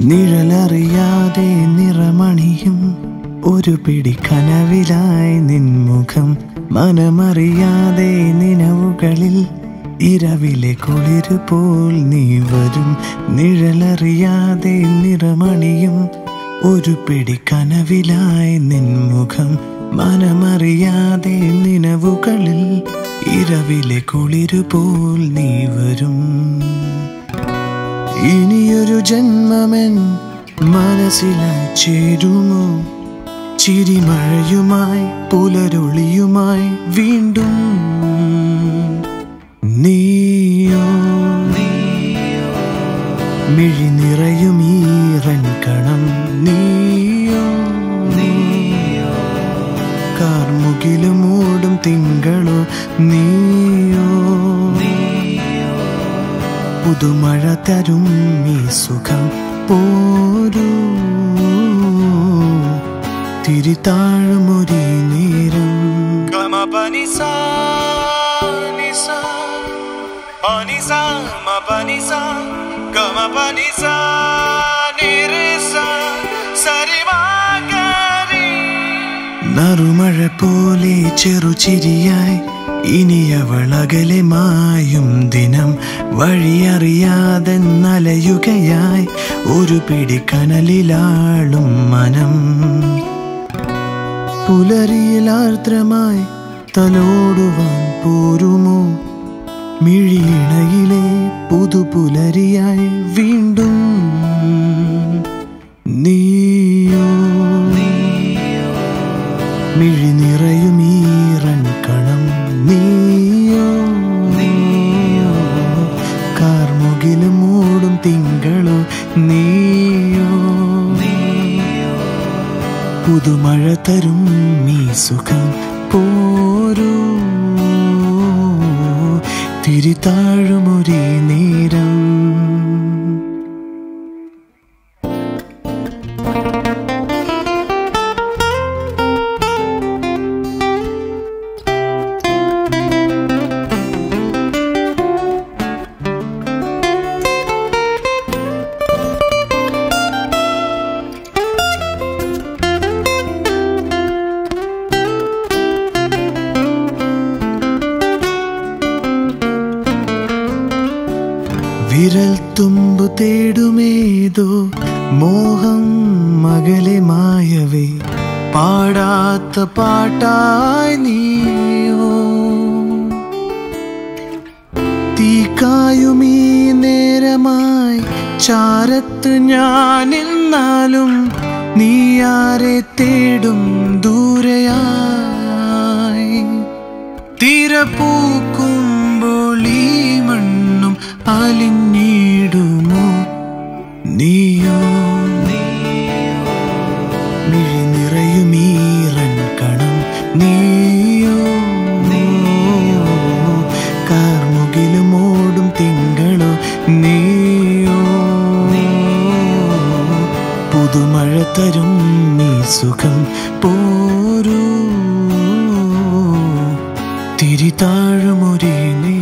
നിഴലറിയാതെ നിറമണിയും ഒരു പിടി കനവിലായി നിൻമുഖം മനമറിയാതെ നിനവുകളിൽ ഇരവിലെ കുളിരുപോൽ നീ വരും. നിഴലറിയാതെ നിറമണിയും ഒരു പിടി കനവിലായി നിൻമുഖം മനമറിയാതെ നിനവുകളിൽ ഇരവിലെ കുളിരുപോൽ നീ വരും. ഇനിയൊരു ജന്മമെൻ മനസ്സിലായി ചേരുമോ? ചിരിമഴയുമായി പുലരൊളിയുമായി വീണ്ടും നീയോ മിഴി നിറയും ഈറൻ കണം നീയോ കാർമുകിലും മൂടും തിങ്കളോ നീയോ പുതുമഴ തരും ഈ സുഖം പോരൂ തിരിതാഴുമൊരു നേരം. നറുമഴ പോലെ ചെറുചിരിയായി ഇനിയവളകലെ മായും ദിനം വഴിയറിയാതെ നലയുകയായി ഒരു പിടി കനലിലാളും മനം. പുലരിയിലാർദ്രമായി തലോടുവാൻ പോരുമോ? മിഴിയിണയിലെ പുതുപുലരിയായി വീണ്ടും നീയോ മിഴി നിറയും ഈറൻ കണം നീയോ കാർമുകിലും മൂടും തിങ്കളോ നീയോ പുതുമഴ തരും ഈ സുഖം പോരൂ തിരിതാഴുമൊരേ നേരം. വിരൽ തുമ്പു തേടുമേതോ മോഹം മകളെ മായവേ പാടാത്ത പാട്ടായി നീയോ തീക്കായുമീ നേരമായി ചാരത്ത് ഞാൻ എന്നാലും നീയാരെ തേടും ദൂരെയായി. തീരപ്പൂക്കുമ്പോൾ ഈ മണ്ണും അലിഞ്ഞിടുമോ നീയോ മിഴി നിറയും ഈറൻ കണം നീയോ കാർമുകിലും ഓടും തിങ്കളോ നീയോ പുതുമഴ തരും ഈ സുഖം പോരൂ തിരിതാഴുമൊരേ